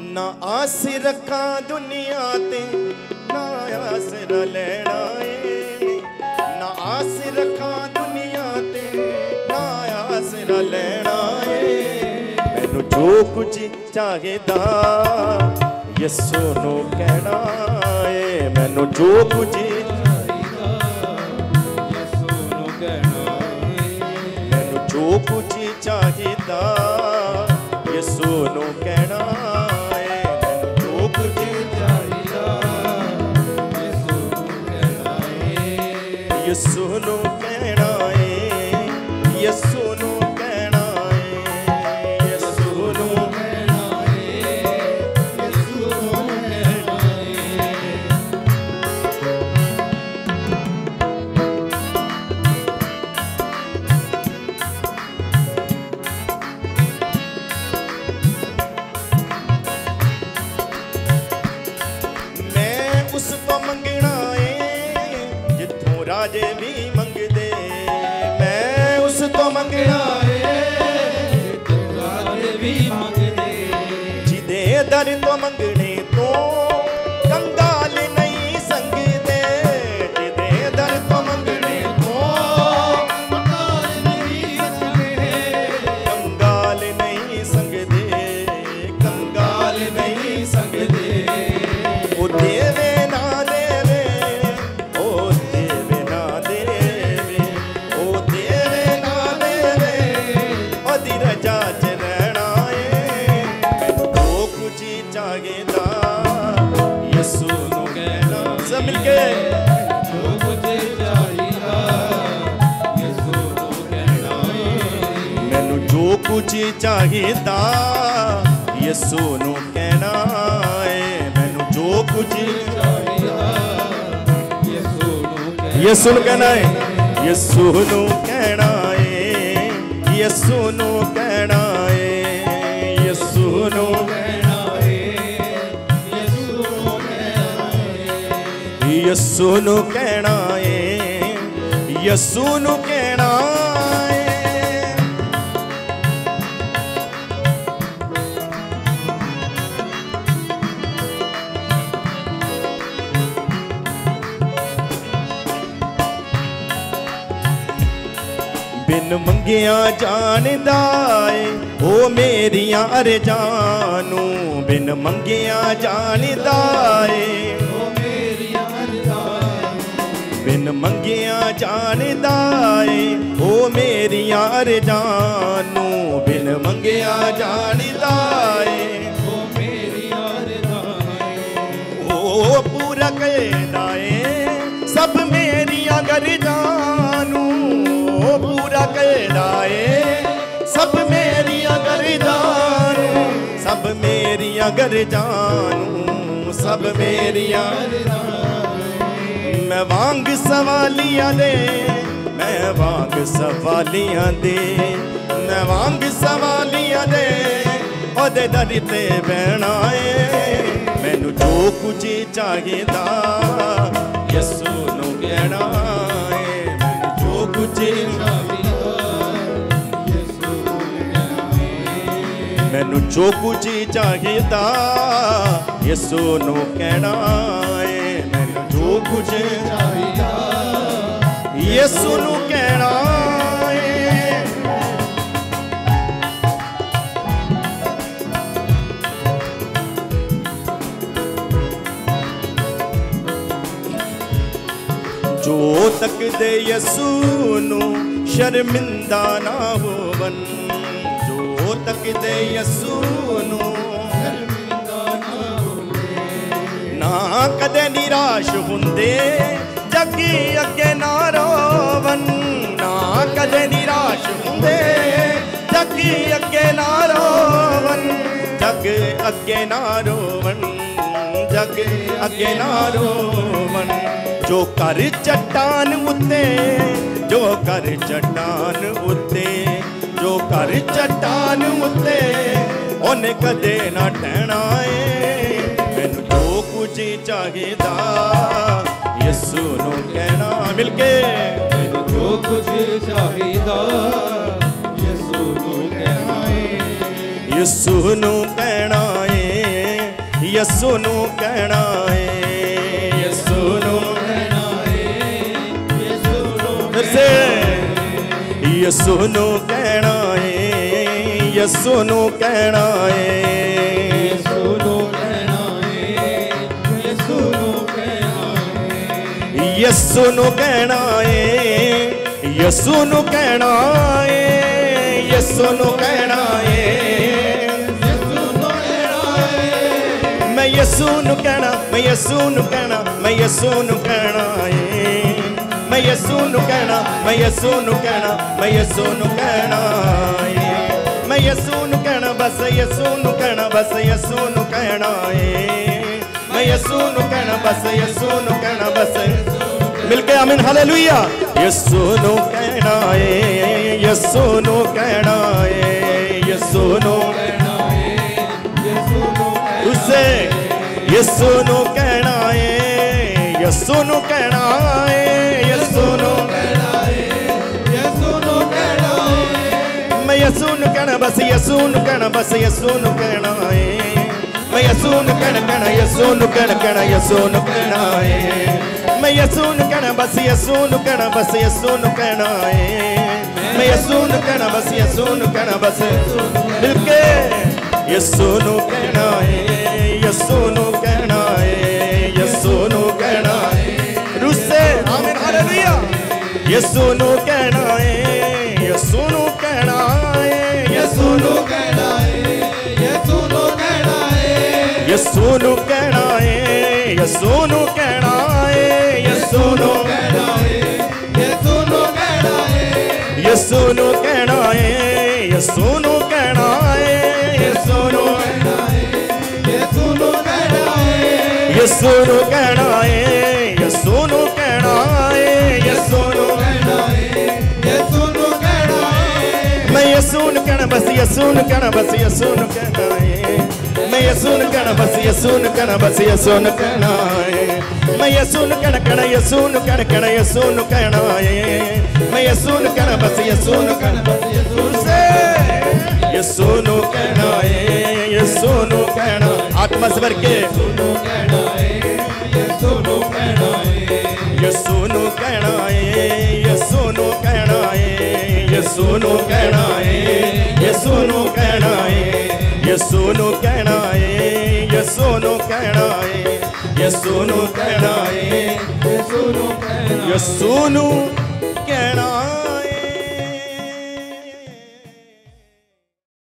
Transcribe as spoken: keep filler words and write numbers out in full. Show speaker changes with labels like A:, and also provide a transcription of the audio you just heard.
A: ना आस रखा दुनिया ते ना आसरा लेना है, ना आस रखा दुनिया ते ना आसरा लेना है। मैनू जो कुछ चाहिदा यसू नू कहना है, मैनू जो कुछ चाहिदा यसू नू कहना है, मैनू जो कुछ चाहिदा यसू नू कहना है, जो कुछ चाहिदा यसू नू कहना है, यसू नू कहना है, यसू नू कहना है, यसू नू कहना है, यसू नू कहना है। उस तो मंगना है जिथों राजे भी मंगदे, मैं उस तो मंगना है जिथों राजे भी मंगदे, जिदे दर तो मंगने तो कंगाल नहीं संगदे, जिदे दर तो मंगने तो कंगाल नहीं संगदे, कंगाल नहीं संगदे, कंगाल नहीं संगदे। ओ देवे कुछ चाहिदा यसू नू कहना है, मैनू जो कुछ चाहिदा यसू नू कहना, यसू नू कहना है, यसू नू कहना है, यसू नू कहना है, यसू नू कहना है, यसू नू कहना है, यसू नू कहना है। बिन मंगिया जानदा है ओ मेरिया अरजानू, बिन मंगिया जानदा है ओ मेरिया अरजानू, बिन मंगिया जानदा है ओ मेरिया अरजानू, बिन मंगिया जानदा है ओ मेरिया अरजानू, ओ पूरा कहदा है सब मेरिया गरजानू, पूरा कहदा है सब मेरी अगर जानू, सब मेरी अगर जानू, सब मेरी अगर जानू। मैं वांग सवालियां दे, मैं वांग सवालियां दे, मैं वांग सवालियां दे ओदे दर ते बहना है। मैनू जो कुछ चाहिदा यसू नू कहना है, मैनू जो कुछ मैनू जो कुछ चाहिदा यसू नू कहना है, मैनू जो कुछ चाहिदा यसू नू कहना है। जो तक दे यसू नू शर्मिंदा ना होवन, जो तक दे यसू नू शर्मिंदा ना होवे, ना कदे निराश हुंदे जगी अगे ना रोवन, ना कदे निराश हुंदे जगी अगे ना रोवन, जग अगे ना रोवन, जग अगे ना रोवन। जो कर चट्टान उत्ते, जो कर चट्टान उत्ते, जो कर चट्टान उत्ते ओने कदे ना ठहना है। मैनू जो कुछ चाहिदा यसू नू कहना मिलके, मैनू जो कुछ चाहिदा यसू नू कहना है, यसू नू कहना है, यसू नू कहना है, यसू नू कहना है, यसू नू फिर से यसू नू कहना है, यसू नू कहना है, यसू नू कहना है, यसू नू कहना है, यसू नू कहना है, यसू नू कहना है, यसू नू कहना है, मैं यसू नू कहना, मैं यसू नू कहना, मैं यसू नू कहना है, मैं यसू नू कहना, मैं यसू नू कहना, मैं यसू नू कहना है, मैं यसू नू कहना, बस यसू नू कहना, बस यसू नू कहना है, मैं यसू नू कहना, बस यसू नू कहना, बस मिलके आमीन हालेलुया। यसू नू कहना है, यसू नू कहना है, यसू नू कहना है, यसू नू उसे यसू नू कहना है, यसू नू कहना है, यसू नू कहना है, यसू नू कहना है, मैं यसू नू कहना, बस यसू नू कहना, बस यसू नू कहना है, मैं यसू नू कहना कहना, यसू नू कहना कहना, यसू नू कहना है, मैं यसू नू कहना, बस यसू नू कहना, बस यसू नू कहना है, मैं यसू नू कहना, बस यसू नू कहना, बस मिलके यसू नू कहना है, यसू नू कहना है, यसू नू कहना है, रुसे आमीन हालेलुया। यसू नू कहना है, यसू नू कहना है, यसू नू कहना है, यसू नू कहना है, यसू नू कहना है, यसू नू कहना है, यसू नू कहना है, यसू नू कहना है, यसू नू कहना है, यसू नू कहना है, यसू नू कहना है, यसू नू कहना है, यसू नू कहना है, यसू नू कहना है, यसू नू कहना है, यसू नू कहना है, मैं यसू नू कहना, बस यसू नू कहना, बस यसू नू कहना है, मैं यसू नू कहना, बस यसू नू कहना, बस यसू नू कहना है, मैं यसू नू कहना कहना, यसू नू कहना कहना, यसू नू कहना है, मैं यसू नू कहना, बस यसू नू कहना, बस यसू से यसू नू कहना है, यसू नू कहना आत्मा से भर के, यसू नू कहना है, यसू नू कहना है, यसू नू कहना है, यसू नू कहना है, यसू नू कहना है, यसू नू कहना है, यसू नू कहना है, यसू नू कहना है, यसू नू कहना है, यसू नू कहना, यसू नू कहना